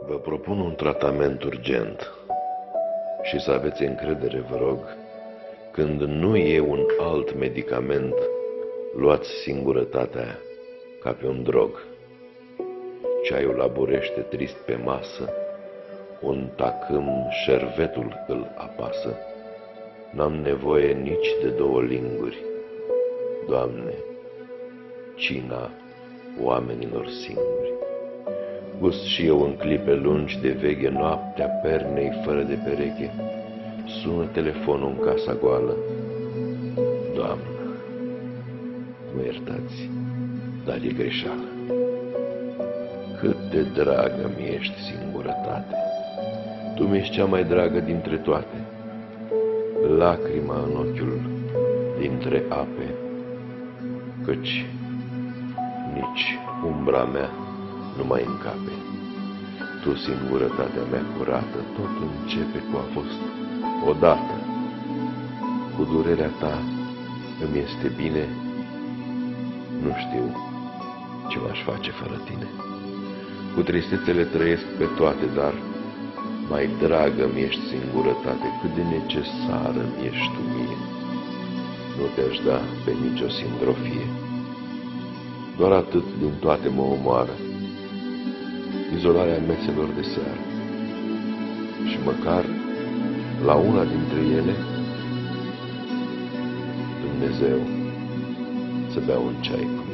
Vă propun un tratament urgent și să aveți încredere, vă rog, când nu e un alt medicament, luați singurătatea ca pe un drog. Ceaiul aburește trist pe masă, un tacâm șervetul îl apasă. N-am nevoie nici de două linguri, Doamne, cina oamenilor singuri. Gust și eu în clipe lungi de veche noaptea pernei fără de pereche. Sună telefonul în casa goală. Doamnă, mă iertați, dar e greșeală. Cât de dragă mi ești singurătate, tu mi-ești cea mai dragă dintre toate. Lacrima în ochiul dintre ape, căci nici umbra mea nu mai încape. Tu, singurătatea mea curată, tot începe cu a fost odată. Cu durerea ta îmi este bine, nu știu ce m-aș face fără tine. Cu tristețele trăiesc pe toate, dar mai dragă mi-ești singurătate, cât de necesară mi-ești tu mie. Nu te-aș da pe nicio sindrofie. Doar atât din toate mă omoară izolarea meselor de seară. Și măcar la una dintre ele, Dumnezeu să bea un ceai cu